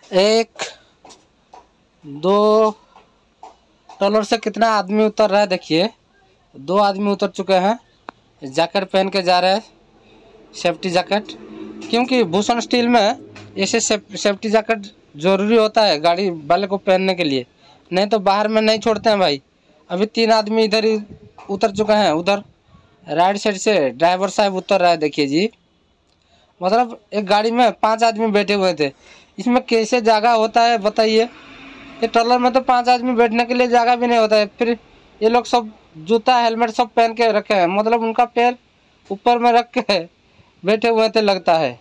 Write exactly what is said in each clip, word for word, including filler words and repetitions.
एक दो ट्रॉलर से कितना आदमी उतर रहा है देखिए। दो आदमी उतर चुके हैं, जैकेट पहन के जा रहे हैं, सेफ्टी जैकेट। क्योंकि भूषण स्टील में ऐसे सेफ्टी जैकेट ज़रूरी होता है गाड़ी वाले को पहनने के लिए, नहीं तो बाहर में नहीं छोड़ते हैं भाई। अभी तीन आदमी इधर ही उतर चुके हैं, उधर राइट साइड से ड्राइवर साहब उतर रहा है देखिए जी। मतलब एक गाड़ी में पांच आदमी बैठे हुए थे, इसमें कैसे जगह होता है बताइए। ये ट्रॉलर में तो पांच आदमी बैठने के लिए जगह भी नहीं होता है। फिर ये लोग सब जूता हेलमेट सब पहन के रखे हैं, मतलब उनका पैर ऊपर में रख के बैठे हुए थे लगता है।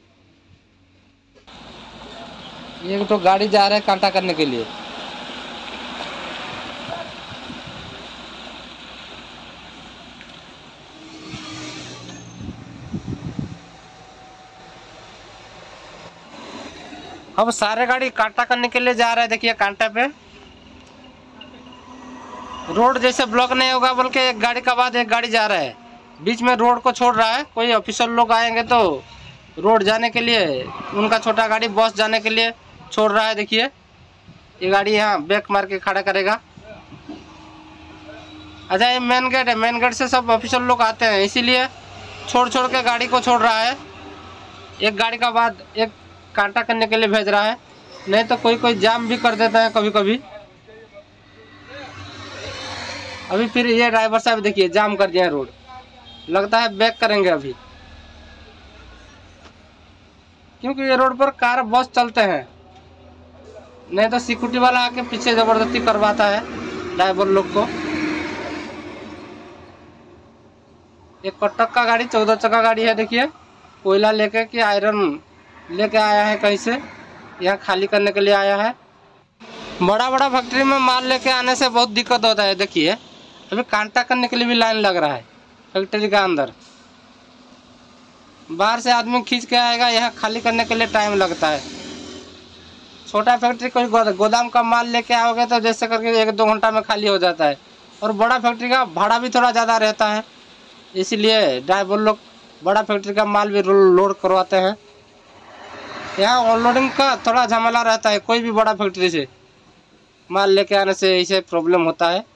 ये तो गाड़ी जा रहा है कांटा करने के लिए। अब सारे गाड़ी कांटा करने के लिए जा रहा है देखिए। कांटा पे रोड जैसे ब्लॉक नहीं होगा, बल्कि एक गाड़ी का बाद एक गाड़ी जा रहा है, बीच में रोड को छोड़ रहा है। कोई ऑफिसर लोग आएंगे तो रोड जाने के लिए, उनका छोटा गाड़ी बस जाने के लिए छोड़ रहा है देखिए। ये गाड़ी यहाँ ब्रेक मार के खड़ा करेगा। अच्छा, ये मेन गेट है, मेन गेट से सब ऑफिसर लोग आते हैं, इसीलिए छोड़ छोड़ के गाड़ी को छोड़ रहा है। एक गाड़ी का बाद एक कांटा करने के लिए भेज रहा है, नहीं तो कोई कोई जाम भी कर देता है कभी कभी। अभी फिर ये ड्राइवर साहब देखिए जाम कर दिया रोड, लगता है बैक करेंगे अभी, क्योंकि ये रोड पर कार बस चलते हैं, नहीं तो सिक्योरिटी वाला आके पीछे जबरदस्ती करवाता है ड्राइवर लोग को। एक कटक का गाड़ी चौदह चक्का गाड़ी है देखिए, कोयला लेके कि आयरन लेके आया है कहीं से, यहाँ खाली करने के लिए आया है। बड़ा बड़ा फैक्ट्री में माल लेके आने से बहुत दिक्कत होता है देखिए। अभी कांटा करने के लिए भी लाइन लग रहा है फैक्ट्री का अंदर। बाहर से आदमी खींच के आएगा, यहाँ खाली करने के लिए टाइम लगता है। छोटा फैक्ट्री कोई गोदाम का माल लेके आओगे तो जैसे करके एक दो घंटा में खाली हो जाता है, और बड़ा फैक्ट्री का भाड़ा भी थोड़ा ज़्यादा रहता है, इसीलिए ड्राइवर लोग बड़ा फैक्ट्री का माल भी लोड करवाते हैं। यहाँ अनलोडिंग का थोड़ा झमेला रहता है, कोई भी बड़ा फैक्ट्री से माल लेके आने से इसे प्रॉब्लम होता है।